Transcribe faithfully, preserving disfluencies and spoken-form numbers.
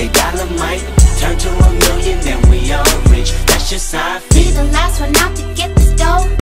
A dollar might turn to a million, then we all rich. That's just how I feel. Be the last one out to get this dough.